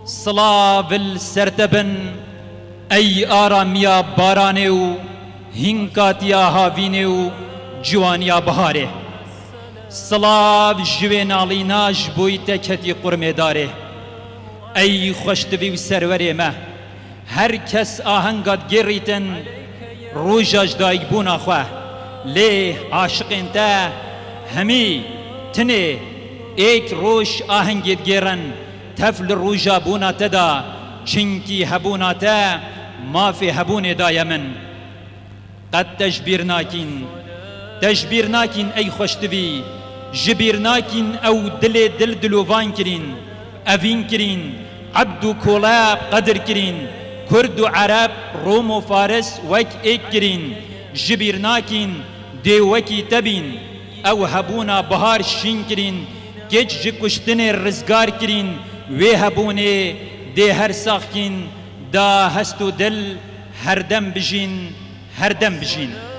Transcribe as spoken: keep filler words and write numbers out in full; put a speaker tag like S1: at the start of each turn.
S1: سلاول سرتبن ای آرامیا بارانه و هنکاتیا هاوینه و جوانیا بهاره سلاو جوی نالیناش بوی تکتی قرمه داره ای خوشتوی و سروری ما هر کس آهنگات گریتن روژاج دایگ بونا خواه لی عاشقین تا همی تنه ایک روش آهنگید گیرن تفل روژا بونا تدا چنکی هبونا تا ما في هبون دايما قد تجبير ناكين تجبير ناكين أي خوشتبي جبير ناكين أو دل دل دلوفان كرين أفين كرين عبد كولاب قدر كرين كرد عرب روم وفارس وك إيك كرين جبير ناكين دي وكي تبين أو هبونا بهار شين كرين كيج جكشتن الرزقار كرين وي هبوني دي هر ساخكين دا هستو دل هردم بجين هردم بجين